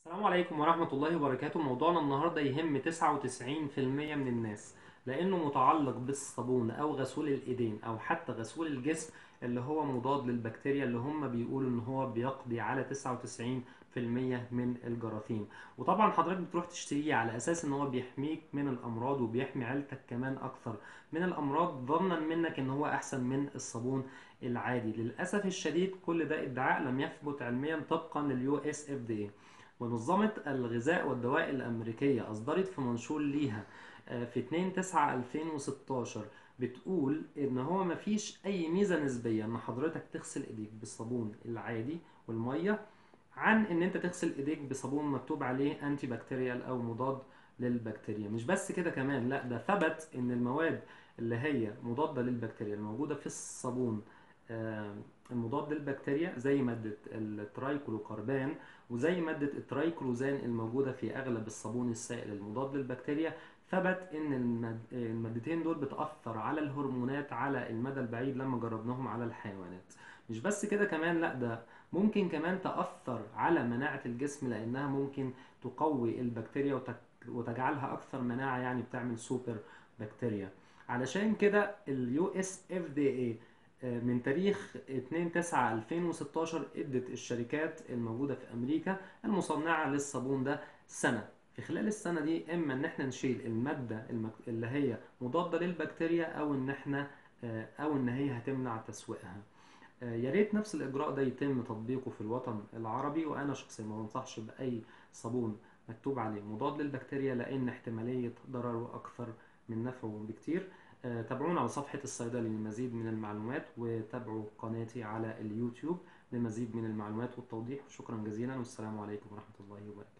السلام عليكم ورحمة الله وبركاته. موضوعنا النهاردة يهم 99% من الناس، لأنه متعلق بالصابون أو غسول الإيدين أو حتى غسول الجسم اللي هو مضاد للبكتيريا، اللي هم بيقولوا إن هو بيقضي على 99% من الجراثيم. وطبعا حضرتك بتروح تشتريه على أساس إن هو بيحميك من الأمراض وبيحمي عيلتك كمان أكثر من الأمراض، ظنا منك إن هو أحسن من الصابون العادي. للأسف الشديد كل ده ادعاء لم يثبت علميا طبقا لليو اس اف دي. منظمة الغذاء والدواء الأمريكية أصدرت في منشور ليها في 2/9/2016 بتقول إن هو مفيش أي ميزة نسبية إن حضرتك تغسل إيديك بالصابون العادي والمية عن إن أنت تغسل إيديك بصابون مكتوب عليه أنتي بكتيريال أو مضاد للبكتيريا. مش بس كده كمان، لا ده ثبت إن المواد اللي هي مضادة للبكتيريا الموجودة في الصابون آه، المضاد للبكتيريا زي مادة الترايكلوكربان وزي مادة الترايكلوزان الموجودة في أغلب الصابون السائل المضاد للبكتيريا، ثبت إن المادتين دول بتأثر على الهرمونات على المدى البعيد لما جربناهم على الحيوانات. مش بس كده كمان، لا ده ممكن كمان تأثر على مناعة الجسم، لأنها ممكن تقوي البكتيريا وتجعلها أكثر مناعة، يعني بتعمل سوبر بكتيريا. علشان كده اليو اس اف دي اي من تاريخ 2/9/2016 ادت الشركات الموجودة في امريكا المصنعة للصابون ده سنة. في خلال السنة دي اما ان احنا نشيل المادة اللي هي مضادة للبكتيريا، او ان احنا او ان هي هتمنع تسويقها. يا ريت نفس الاجراء ده يتم تطبيقه في الوطن العربي. وانا شخصيا ما بنصحش باي صابون مكتوب عليه مضاد للبكتيريا، لان احتمالية ضرره اكثر من نفعه بكتير. تابعونا على صفحة الصيدلي لمزيد من المعلومات، وتابعوا قناتي على اليوتيوب لمزيد من المعلومات والتوضيح. شكرا جزيلا، والسلام عليكم ورحمة الله وبركاته.